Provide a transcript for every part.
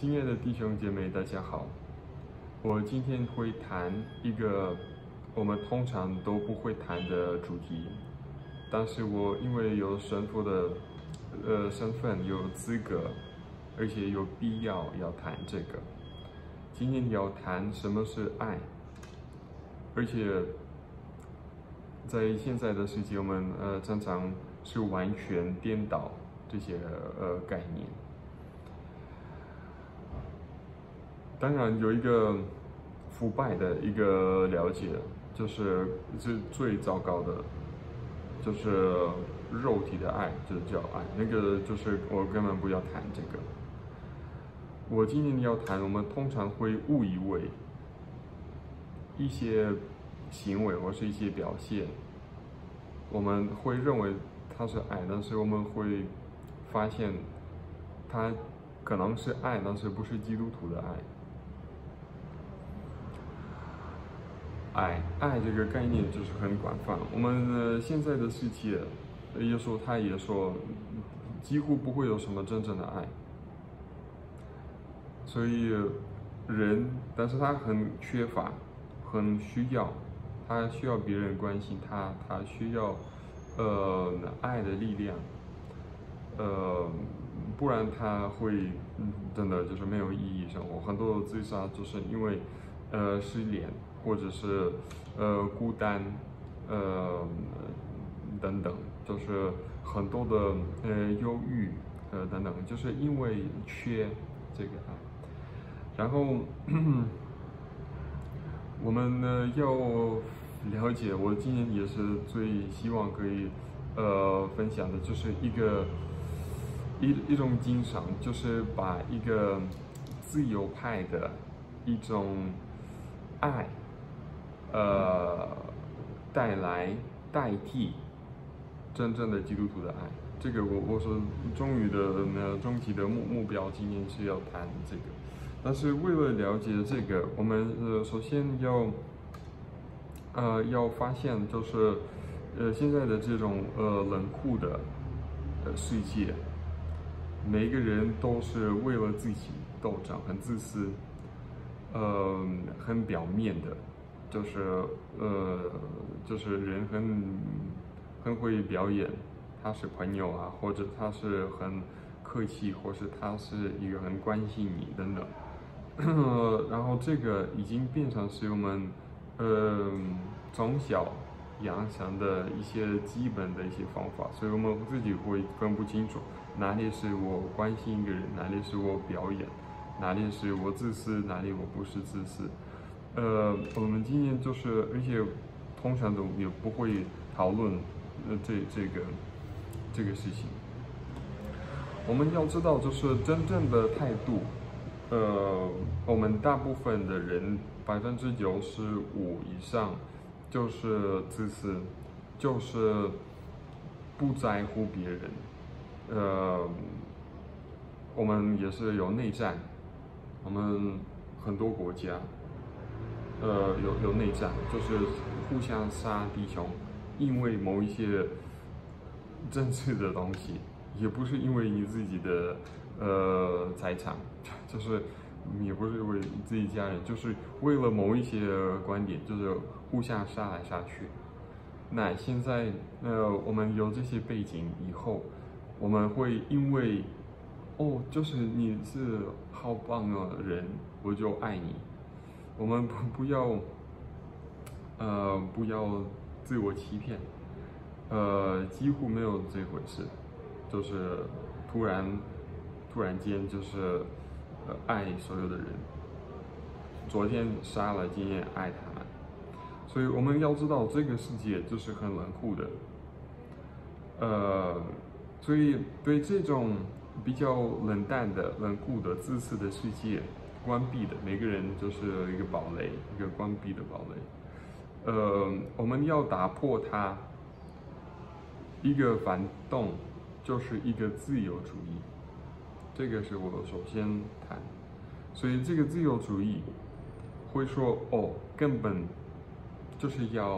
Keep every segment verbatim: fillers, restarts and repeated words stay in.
亲爱的弟兄姐妹，大家好。我今天会谈一个我们通常都不会谈的主题，但是我因为有神父的呃身份，有资格，而且有必要要谈这个。今天要谈什么是爱，而且在现在的世界，我们呃常常是完全颠倒这些呃概念。当然有一个腐败的一个了解，就是是最糟糕的，就是肉体的爱，就是叫爱。那个就是我根本不要谈这个。我今天要谈，我们通常会误以为一些行为或是一些表现，我们会认为它是爱，但是我们会发现它可能是爱，但是不是基督徒的爱。爱爱这个概念就是很广泛。我们呃现在的世界，耶稣他也说，几乎不会有什么真正的爱。所以人，但是他很缺乏，很需要，他需要别人关心他，他需要呃爱的力量，呃，不然他会真的就是没有意义生活。很多自杀就是因为呃失联。或者是呃孤单，呃等等，就是很多的呃忧郁，呃等等，就是因为缺这个爱。然后我们呢要了解，我今天也是最希望可以呃分享的，就是一个一一种精神，就是把一个自由派的一种爱。呃，带来代替真正的基督徒的爱，这个我我说终于的呃终极的目目标，今天是要谈这个。但是为了了解这个，我们呃首先要呃要发现，就是呃现在的这种呃冷酷的呃世界，每一个人都是为了自己斗争，很自私，呃很表面的。就是呃，就是人很很会表演，他是朋友啊，或者他是很客气，或是他是一个很关心你等等。然后这个已经变成是我们呃从小养成的一些基本的一些方法，所以我们自己会分不清楚哪里是我关心一个人，哪里是我表演，哪里是我自私，哪里我不是自私。呃，我们今天就是，而且通常都也不会讨论呃这这个这个事情。我们要知道，就是真正的态度，呃，我们大部分的人百分之九十五以上就是自私，就是不在乎别人。呃，我们也是有内战，我们很多国家。呃，有有内战，就是互相杀弟兄，因为某一些政治的东西，也不是因为你自己的呃财产，就是也不是为自己家人，就是为了某一些观点，就是互相杀来杀去。那现在呃，我们有这些背景以后，我们会因为哦，就是你是好棒的人，我就爱你。我们不不要，呃，不要自我欺骗，呃，几乎没有这回事，就是突然，突然间就是，呃，爱所有的人。昨天杀了，今天爱他们，所以我们要知道这个世界就是很冷酷的，呃，所以对这种比较冷淡的、冷酷的、自私的世界。关闭的，每个人就是一个堡垒，一个关闭的堡垒。呃，我们要打破它，一个反动就是一个自由主义，这个是我首先谈。所以这个自由主义会说，哦，根本就是要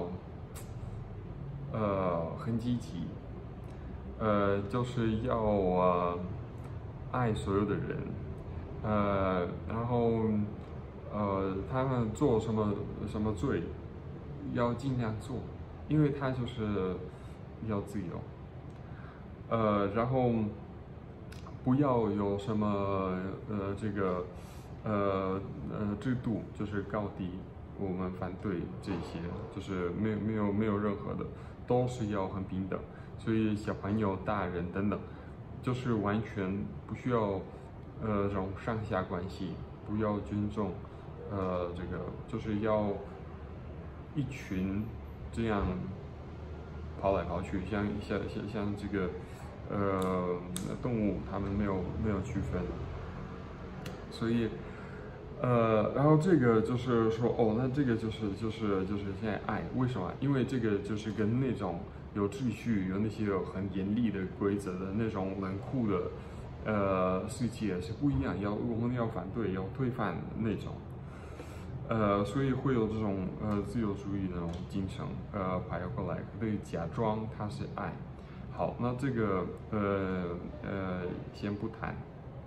呃很积极，呃就是要呃爱所有的人。 呃，然后呃，他们做什么什么罪，要尽量做，因为他就是要自由。呃，然后不要有什么呃这个呃呃制度，就是高低，我们反对这些，就是没有没有没有任何的，都是要很平等。所以小朋友、大人等等，就是完全不需要呃这种上下关系，不要尊重，呃这个就是要一群这样跑来跑去，像像像像这个呃动物，它们没有没有区分，所以呃，然后这个就是说哦，那这个就是就是就是现在爱，为什么？因为这个就是跟那种有秩序、有那些有很严厉的规则的那种冷酷的呃世界是不一样，要我们要反对，要推翻那种。呃，所以会有这种呃自由主义的那种精神，呃排过来，可以假装它是爱。好，那这个呃呃先不谈。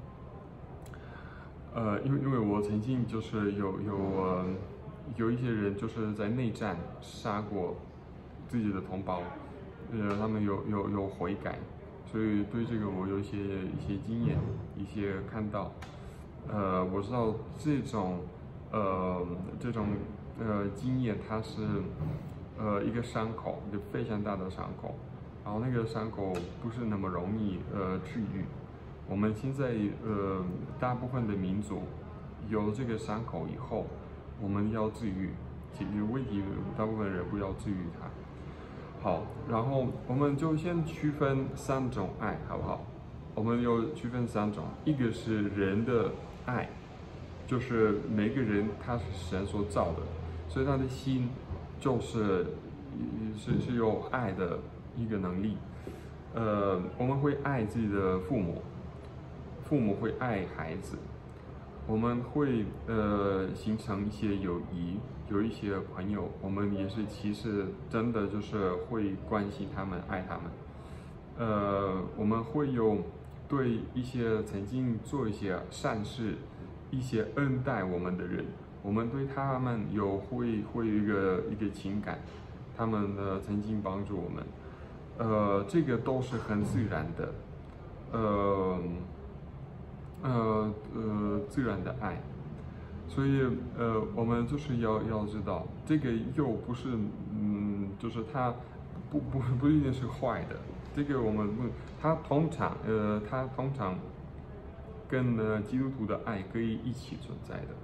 呃，因为因为我曾经就是有有呃有一些人就是在内战杀过自己的同胞，呃，他们有有有悔改，所以对这个我有一些一些经验，一些看到，呃，我知道这种呃这种呃经验它是呃一个伤口，一个非常大的伤口，然后那个伤口不是那么容易呃治愈。我们现在呃，大部分的民族有这个伤口以后，我们要治愈，解决问题，大部分人不要治愈它。好，然后我们就先区分三种爱，好不好？我们有区分三种，一个是人的爱，就是每个人他是神所造的，所以他的心就是是是有爱的一个能力。呃，我们会爱自己的父母。父母会爱孩子，我们会呃形成一些友谊，有一些朋友，我们也是其实真的就是会关心他们，爱他们。呃，我们会有对一些曾经做一些善事、一些恩待我们的人，我们对他们有会会有一个一个情感，他们呢曾经帮助我们，呃，这个都是很自然的，呃。呃呃自然的爱，所以呃我们就是要要知道，这个又不是嗯，就是它不不不一定是坏的，这个我们不，它通常呃它通常跟呢基督徒的爱可以一起存在的，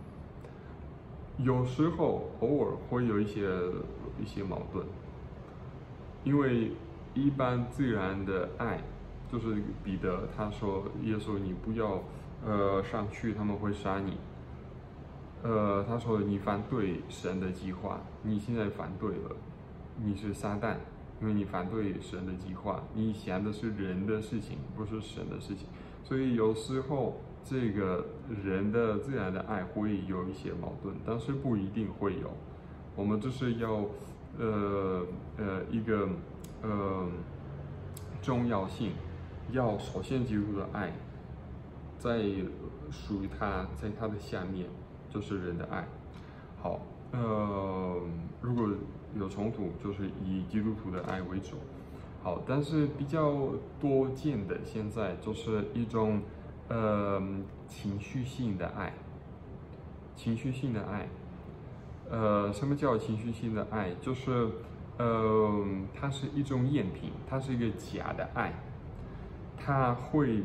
有时候偶尔会有一些一些矛盾，因为一般自然的爱。就是彼得他说，耶稣你不要呃上去，他们会杀你。呃，他说你反对神的计划，你现在反对了，你是撒旦，因为你反对神的计划，你想的是人的事情，不是神的事情。所以有时候这个人的自然的爱会有一些矛盾，但是不一定会有。我们就是要呃呃一个呃重要性。要首先基督的爱，在属于他，在他的下面就是人的爱。好，呃，如果有冲突，就是以基督徒的爱为主。好，但是比较多见的现在就是一种呃情绪性的爱，情绪性的爱。呃，什么叫情绪性的爱？就是呃，它是一种赝品，它是一个假的爱。他会，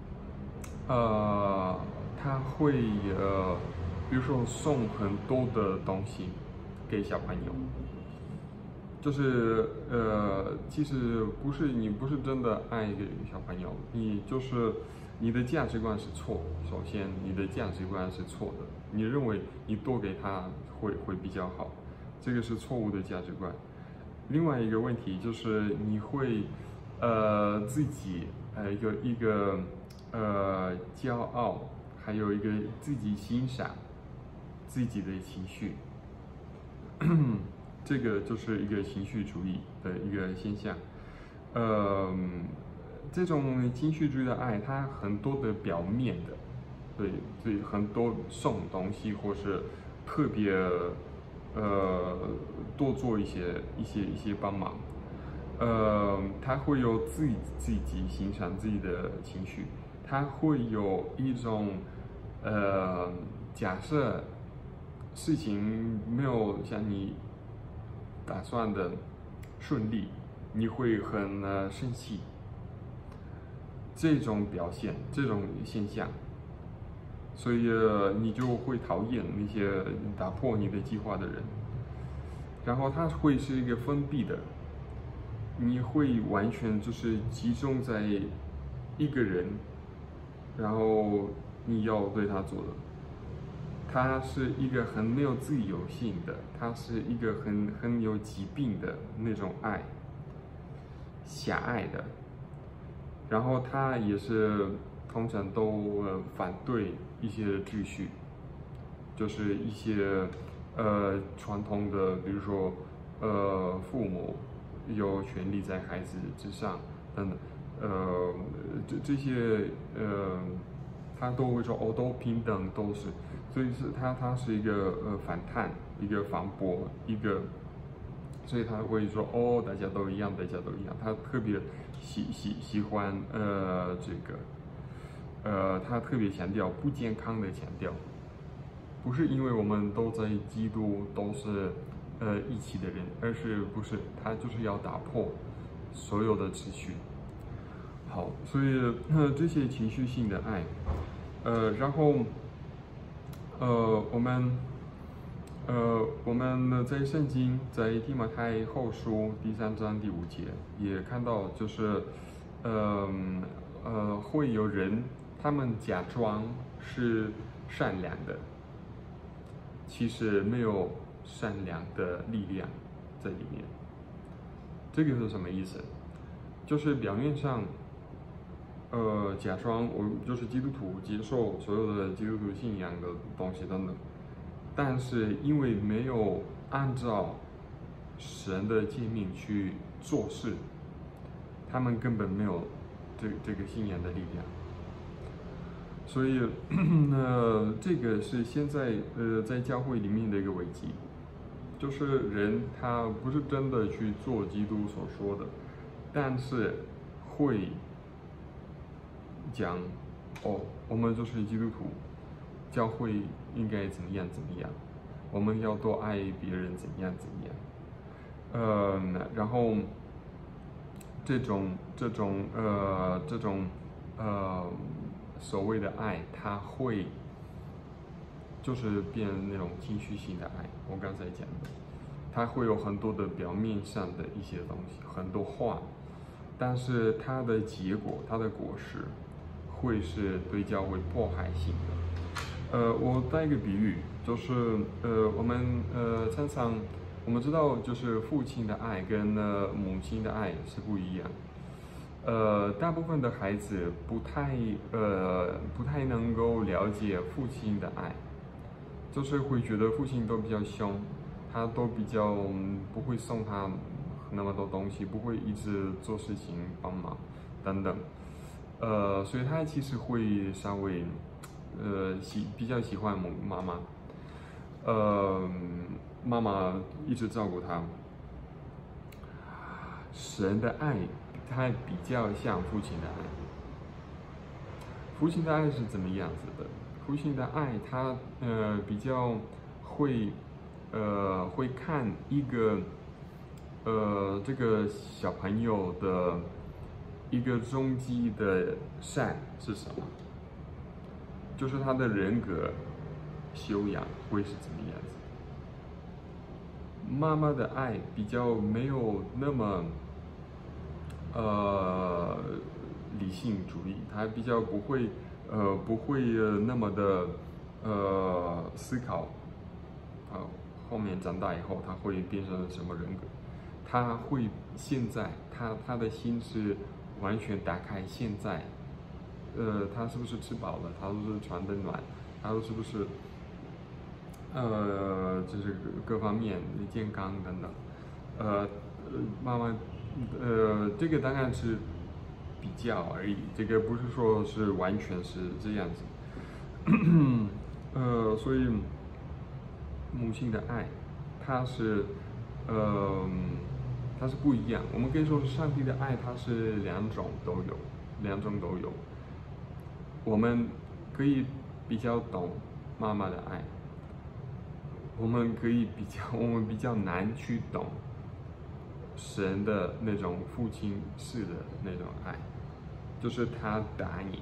呃，他会呃，比如说送很多的东西给小朋友，就是呃，其实不是你不是真的爱给小朋友，你就是你的价值观是错。首先，你的价值观是错的，你认为你多给他会会比较好，这个是错误的价值观。另外一个问题就是你会呃自己。呃，有一个呃骄傲，还有一个自己欣赏自己的情绪，这个就是一个情绪主义的一个现象。呃，这种情绪主义的爱，它很多的表面的， 对对，很多送东西或是特别呃多做一些一些一些帮忙。呃，他会有自己自己欣赏自己的情绪，他会有一种呃，假设事情没有像你打算的顺利，你会很呃生气。这种表现，这种现象，所以、呃、你就会讨厌那些打破你的计划的人。然后他会是一个封闭的。你会完全就是集中在一个人，然后你要对他做的，他是一个很没有自由性的，他是一个很很有疾病的那种爱，狭隘的，然后他也是通常都呃反对一些秩序，就是一些呃传统的，比如说呃父母有权利在孩子之上等等，呃，这这些呃，他都会说哦，都平等，都是，所以是他他是一个呃反叛，一个反驳，一个，所以他会说哦，大家都一样，大家都一样，他特别喜喜喜欢呃这个，呃，他特别强调不健康的强调，不是因为我们都在基督都是。呃，一起的人，而是不是他就是要打破所有的秩序。好，所以呃这些情绪性的爱，呃，然后呃我们呃我们在圣经在提摩太后书第三章第五节也看到，就是呃呃会有人他们假装是善良的，其实没有善良的力量在里面。这个是什么意思？就是表面上，呃，假装我就是基督徒，接受所有的基督徒信仰的东西等等，但是因为没有按照神的诫命去做事，他们根本没有这这个信仰的力量。所以，呃，这个是现在呃在教会里面的一个危机。就是人他不是真的去做基督所说的，但是会讲哦，我们就是基督徒，教会应该怎么样怎么样，我们要多爱别人怎样怎样，呃，然后这种这种呃这种呃所谓的爱，它会。就是变那种情绪性的爱，我刚才讲的，它会有很多的表面上的一些东西，很多话，但是它的结果，它的果实，会是对教会迫害性的。呃，我带一个比喻，就是呃，我们呃常常我们知道，就是父亲的爱跟呃母亲的爱是不一样。呃，大部分的孩子不太呃不太能够了解父亲的爱。就是会觉得父亲都比较凶，他都比较不会送他那么多东西，不会一直做事情帮忙等等，呃，所以他其实会稍微呃喜比较喜欢妈妈，呃，妈妈一直照顾他。神的爱，他比较像父亲的爱。父亲的爱是怎么样子的？父亲的爱，他呃比较会呃会看一个呃这个小朋友的一个终极的善是什么，就是他的人格修养会是怎么样子。妈妈的爱比较没有那么呃理性主义，他比较不会。呃，不会那么的呃思考，啊，后面长大以后他会变成什么人格？他会现在他他的心是完全打开，现在，呃，他是不是吃饱了？他是不是穿得暖？他是不是呃，就是各方面健康等等？呃，妈妈，呃，这个当然是。比较而已，这个不是说是完全是这样子。 呃，所以母亲的爱，它是，呃，它是不一样。我们可以说是上帝的爱，它是两种都有，两种都有。我们可以比较懂妈妈的爱，我们可以比较，我们比较难去懂神的那种父亲式的那种爱，就是他打你，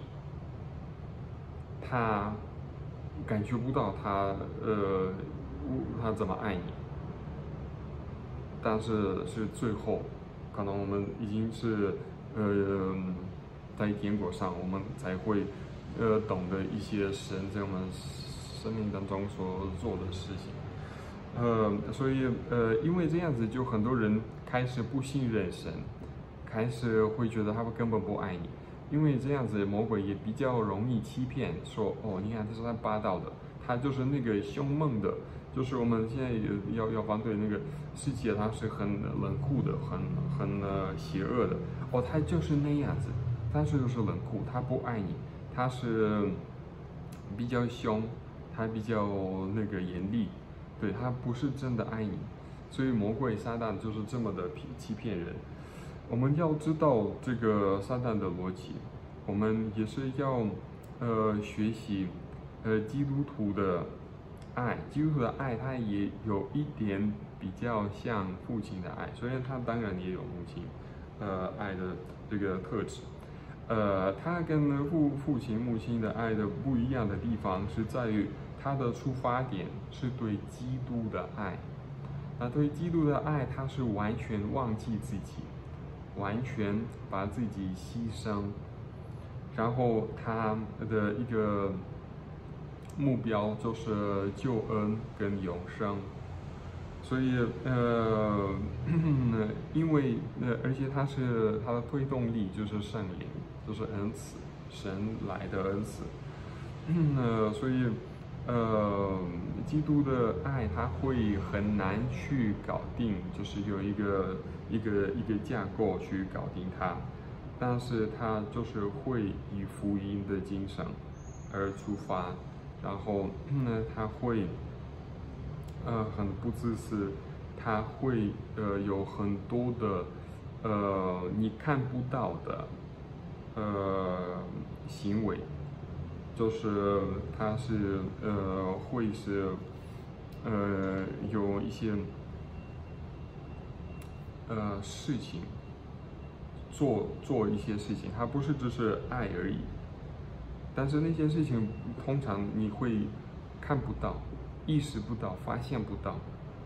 他感觉不到他呃他怎么爱你，但是是最后，可能我们已经是呃在结果上，我们才会呃懂得一些神在我们生命当中所做的事情。呃，所以呃，因为这样子，就很多人开始不信任神，开始会觉得他们根本不爱你，因为这样子，魔鬼也比较容易欺骗，说哦，你看这是他霸道的，他就是那个凶猛的，就是我们现在要要反对那个世界，它是很冷酷的，很很呃邪恶的，哦，他就是那样子，但是就是冷酷，他不爱你，他是比较凶，他比较那个严厉。对，他不是真的爱你，所以魔鬼撒旦就是这么的欺骗人。我们要知道这个撒旦的逻辑，我们也是要呃学习呃基督徒的爱。基督徒的爱，它也有一点比较像父亲的爱，虽然他当然也有母亲呃爱的这个特质。呃，他跟父父亲母亲的爱的不一样的地方是在于。他的出发点是对基督的爱，那对基督的爱，他是完全忘记自己，完全把自己牺牲，然后他的一个目标就是救恩跟永生。所以呃，因为呃，而且他是他的推动力就是圣灵，就是恩赐，神来的恩赐。呃，所以。呃，基督的爱，它会很难去搞定，就是有一个一个一个架构去搞定它，但是它就是会以福音的精神而出发，然后呢，它会呃很不自私，它会呃有很多的呃你看不到的呃行为。就是它是呃会是呃有一些呃事情做做一些事情，它不是只是爱而已，但是那些事情通常你会看不到、意识不到、发现不到，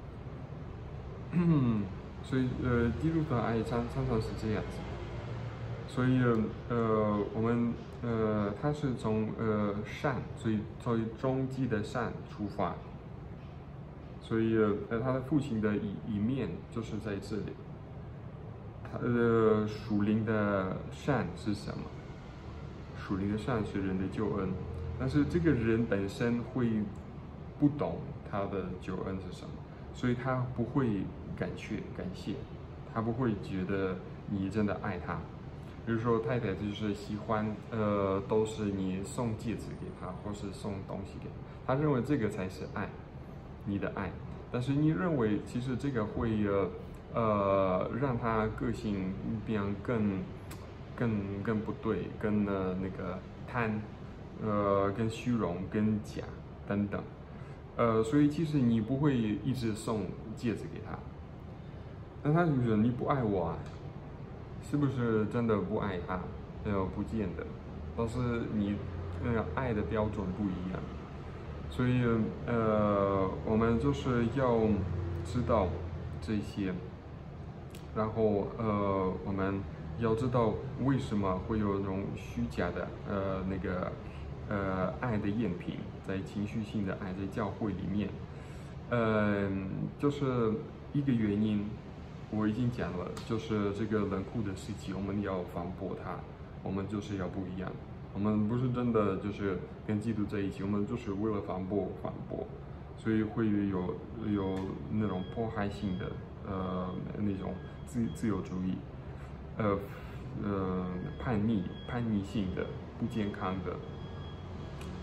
所以呃基督的爱常常常是这样子。所以呃，我们呃，他是从呃善，所以最终极的善出发。所以呃，他的父亲的一一面就是在这里。他的属灵的善是什么？属灵的善是人的救恩，但是这个人本身会不懂他的救恩是什么，所以他不会感谢感谢，他不会觉得你真的爱他。比如说太太就是喜欢，呃，都是你送戒指给她，或是送东西给她，她认为这个才是爱，你的爱。但是你认为其实这个会呃呃让她个性变更更更不对，更呃那个贪，呃更虚荣、更假等等，呃，所以其实你不会一直送戒指给她，那她就觉得你不爱我啊。是不是真的不爱他？呃，不见得，都是你那个爱的标准不一样。所以呃，我们就是要知道这些，然后呃，我们要知道为什么会有那种虚假的呃那个呃爱的赝品，在情绪性的爱在教会里面，嗯、呃，就是一个原因。我已经讲了，就是这个冷酷的时期，我们要反驳它，我们就是要不一样。我们不是真的就是跟基督在一起，我们就是为了反驳反驳，所以会有有那种迫害性的呃那种自自由主义，呃呃叛逆叛逆性的不健康的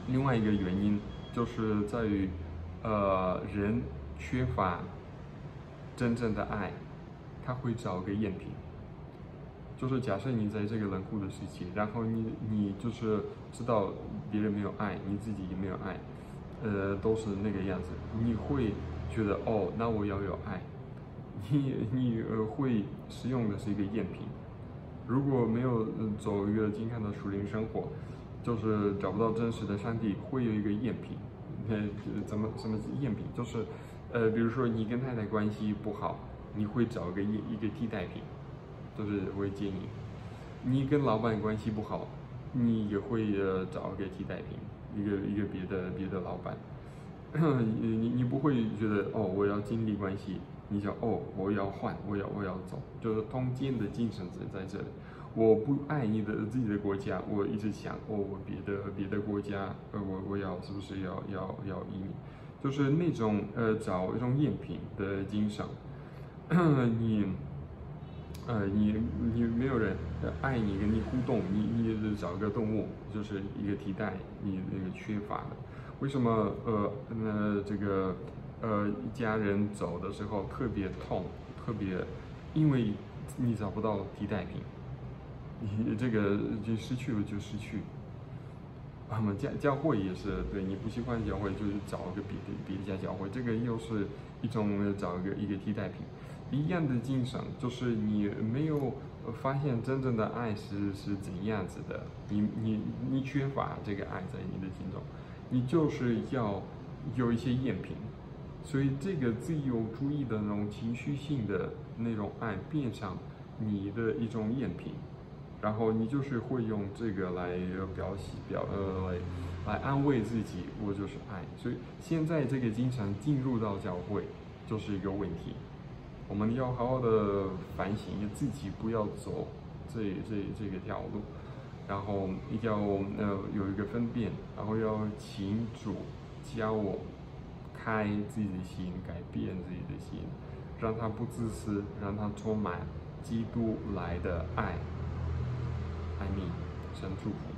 另外一个原因就是在于，呃，人缺乏真正的爱，他会找个赝品。就是假设你在这个冷酷的世界，然后你你就是知道别人没有爱，你自己也没有爱，呃，都是那个样子，你会觉得哦，那我要有爱，你你呃会使用的是一个赝品。如果没有走一个健康的属灵生活，就是找不到真实的上帝，会有一个赝品。呃，怎么什么是赝品？就是，呃，比如说你跟太太关系不好，你会找一个一一个替代品，就是会建议。你跟老板关系不好，你也会呃找一个替代品，一个一个别的别的老板。你你你不会觉得哦，我要建立关系，你想哦，我要换，我要我要走，就是通奸的精神在在这里。我不爱你的自己的国家，我一直想哦，我别的别的国家，呃，我我要是不是要要要移民？就是那种呃找一种赝品的精神。你呃你你没有人爱你跟你互动，你你找个动物就是一个替代你那个缺乏的。为什么呃那这个呃一家人走的时候特别痛，特别，因为你找不到替代品，你这个就失去了就失去。我们教教会也是，对，你不喜欢教会，就是找一个别的别一家教会，这个又是一种找一个一个替代品。一样的精神，就是你没有发现真正的爱是是怎样子的，你你你缺乏这个爱在你的心中，你就是要有一些赝品，所以这个自由主义的那种情绪性的那种爱变成你的一种赝品。然后你就是会用这个来表示表呃来来安慰自己，我就是爱。所以现在这个经常进入到教会就是一个问题，我们要好好的反省自己，不要走这这这个条路，然后要呃有一个分辨，然后要请主教我开自己的心，改变自己的心，让他不自私，让他充满基督来的爱。爱你，神祝福。